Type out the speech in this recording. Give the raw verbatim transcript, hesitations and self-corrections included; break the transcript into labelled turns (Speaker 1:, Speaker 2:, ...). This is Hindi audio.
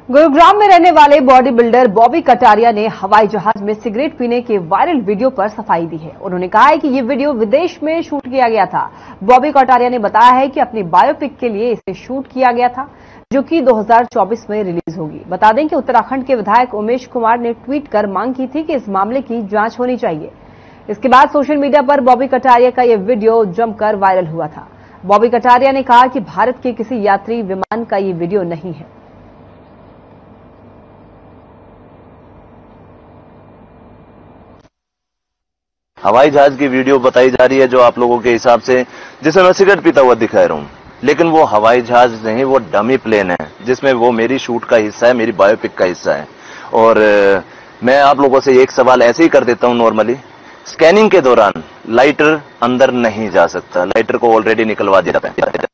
Speaker 1: गुरुग्राम में रहने वाले बॉडी बिल्डर बॉबी कटारिया ने हवाई जहाज में सिगरेट पीने के वायरल वीडियो पर सफाई दी है। उन्होंने कहा है कि ये वीडियो विदेश में शूट किया गया था। बॉबी कटारिया ने बताया है कि अपनी बायोपिक के लिए इसे शूट किया गया था, जो कि दो हज़ार चौबीस में रिलीज होगी। बता दें कि उत्तराखंड के विधायक उमेश कुमार ने ट्वीट कर मांग की थी कि इस मामले की जांच होनी चाहिए। इसके बाद सोशल मीडिया पर बॉबी कटारिया का यह वीडियो जमकर वायरल हुआ था। बॉबी कटारिया ने कहा कि भारत के किसी यात्री विमान का ये वीडियो नहीं है।
Speaker 2: हवाई जहाज की वीडियो बताई जा रही है जो आप लोगों के हिसाब से, जिसमें मैं सिगरेट पीता हुआ दिखा रहा हूं, लेकिन वो हवाई जहाज नहीं, वो डमी प्लेन है जिसमें वो मेरी शूट का हिस्सा है, मेरी बायोपिक का हिस्सा है। और मैं आप लोगों से एक सवाल ऐसे ही कर देता हूं नॉर्मली, स्कैनिंग के दौरान लाइटर अंदर नहीं जा सकता, लाइटर को ऑलरेडी निकलवा दिया था।